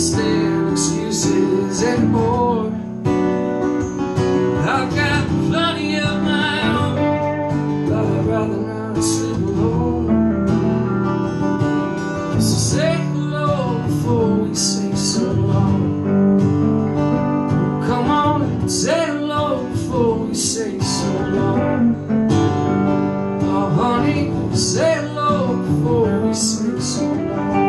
stand excuses anymore. I've got plenty of my own, but I'd rather not sleep alone. So say hello before we say so long. Come on and say hello before we say so long. Oh honey, say hello before we say so long.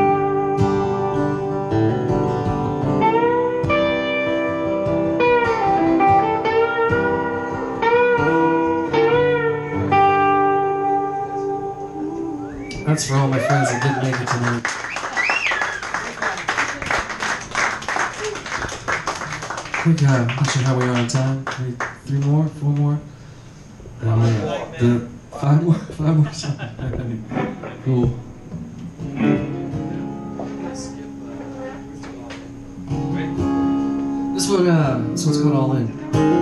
That's for all my friends that didn't make it tonight. I think, not sure how we are on time. Maybe 3 more? 4 more? Five more songs. Cool. This one's called All In.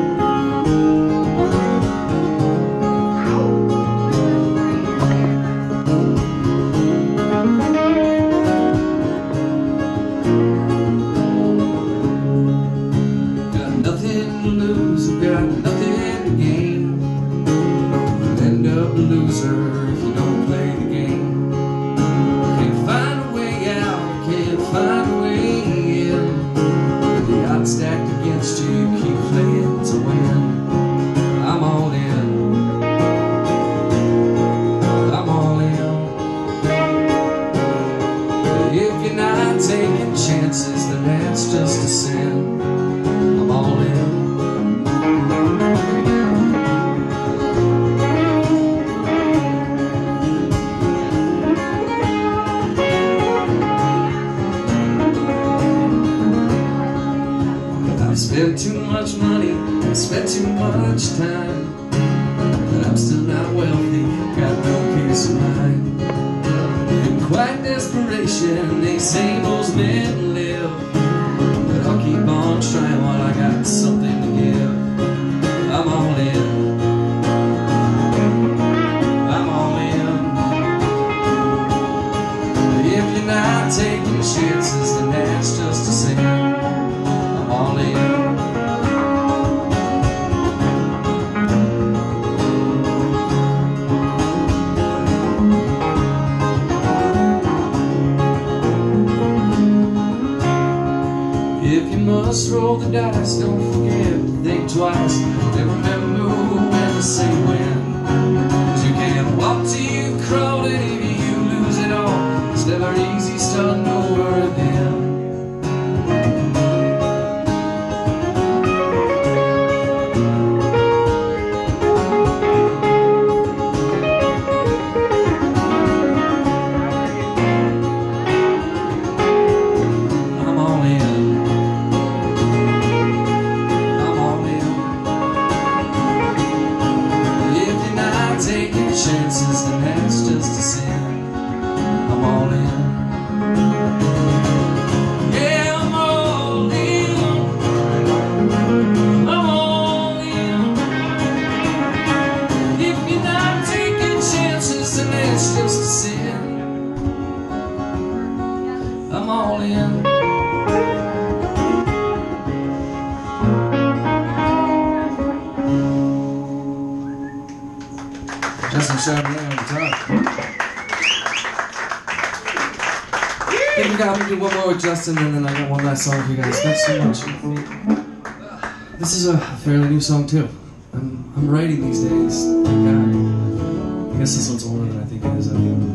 Loser if you don't play the game. Can't find a way out, can't find a way in. With the odds stacked against you, keep playing to win. I'm all in. I'm all in. If you're not taking chances, then that's just a sin. I'm all in. Spent too much money, I spent too much time, but I'm still not wealthy, got no peace of mind. In quiet desperation, they say most men live, but I'll keep on trying while I got something to give. I'm all in. I'm all in. If you're not taking chances, then that's just a sin. I'm all in. Must roll the dice, don't forget to think twice. And remember when to say when. 'Cause you can't walk till you crawl, and if you lose it all, it's never easy starting over again. Chances, then that's just a sin. I'm all in. Yeah, I'm all in. I'm all in. If you're not taking chances, then that's just a sin. I'm all in. Justin Sharp on guitar. I think we got to do one more with Justin, and then I got one last song for you guys. Thanks so much. This is a fairly new song too. I'm writing these days. Thank God. I guess this one's older than I think it is.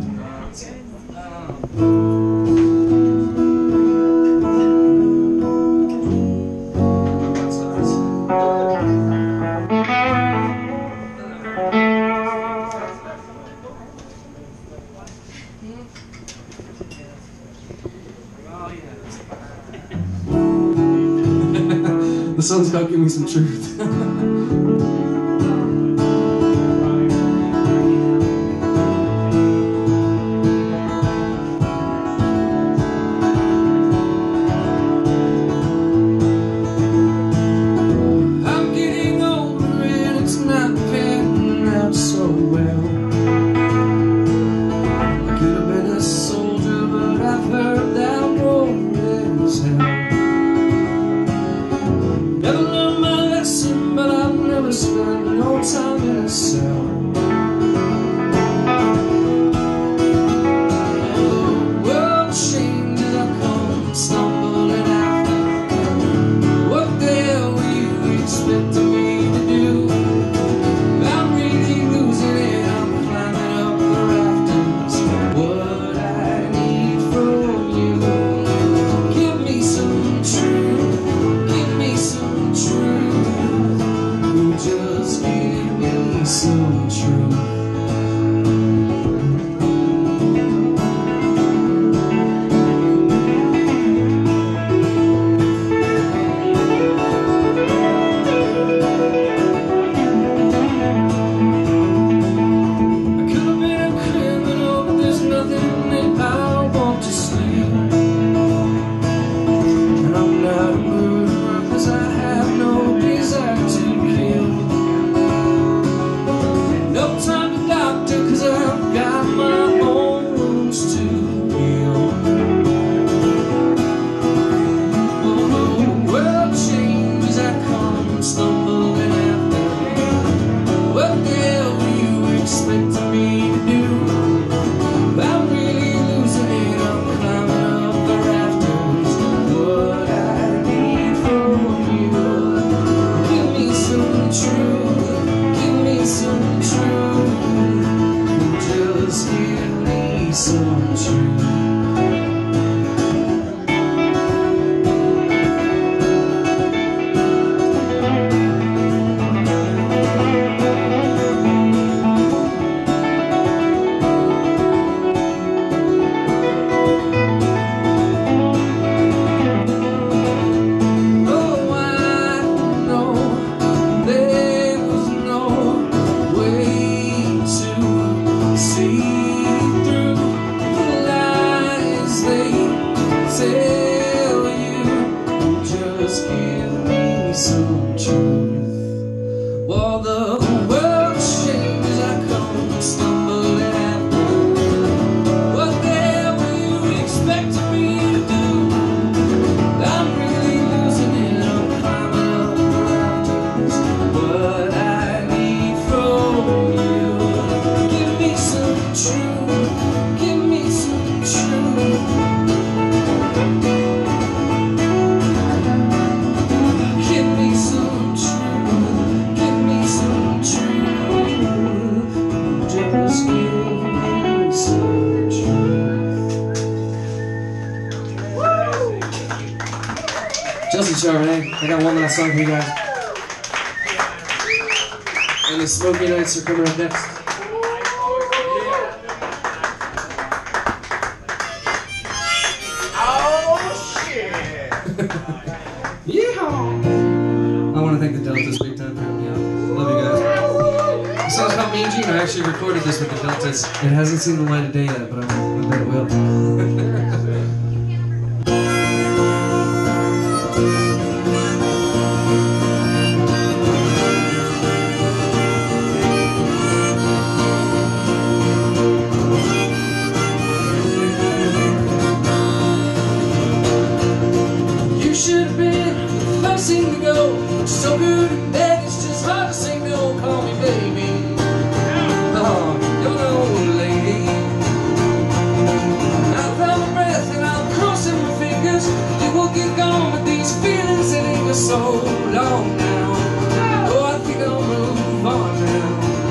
The song's called Give Me Some Truth. I'm getting older and it's not panning out so well. I could have been a soldier, but I've heard that war is hell. truth. While the world changes, I come stumbling after. What the hell were you expecting me to do? I'm really losing it, I'm climbing up the rafters. What I need from you, give me some truth, give me some truth. Give me some truth, give me some truth. Just give me some truth. Justin Charbonnet, I got one last song for you guys. And the Smoky Nights are coming up next. Oh shit! Yeehaw! I want to thank the Deltas big time for having me out. Love you guys. This song's called Mean Gene. I actually recorded this with the Deltas. It hasn't seen the light of day yet, but I bet it will. Should have been the first thing to go. So good in bed, it's just hard to say no. Call me baby. Oh, you're the old lady. I found my breath and I'm crossing my fingers. You will get gone with these feelings that linger so long now. Oh, I think I'll move on now.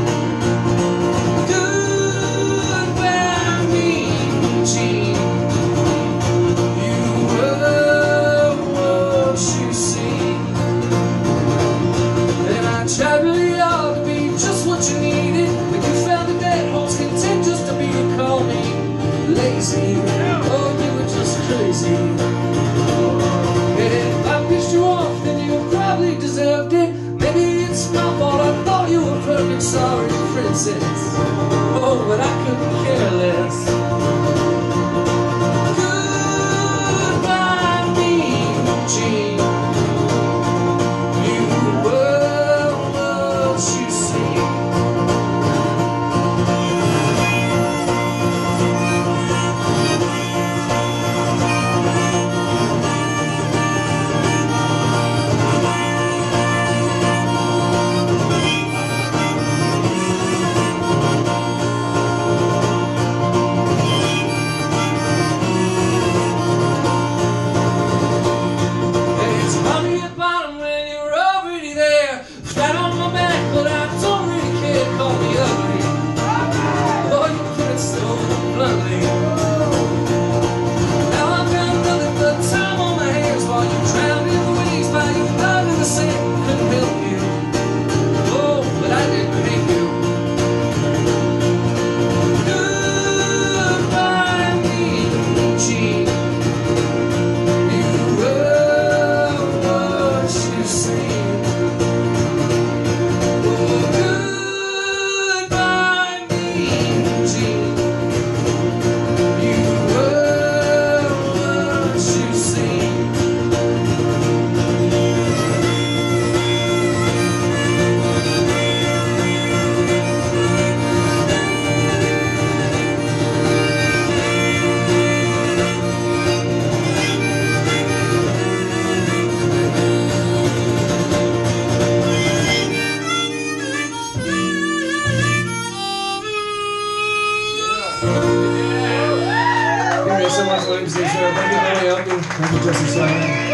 Goodbye, Mean Gene. Tried really hard to be just what you needed, but you found a dead horse content just to be call me lazy. Oh, you were just crazy. If I pissed you off, then you probably deserved it. Maybe it's my fault, I thought you were perfect, sorry princess. Oh, but I couldn't care less. Goodbye, Mean Gene. So much, ladies and gentlemen. Thank you, Jesse.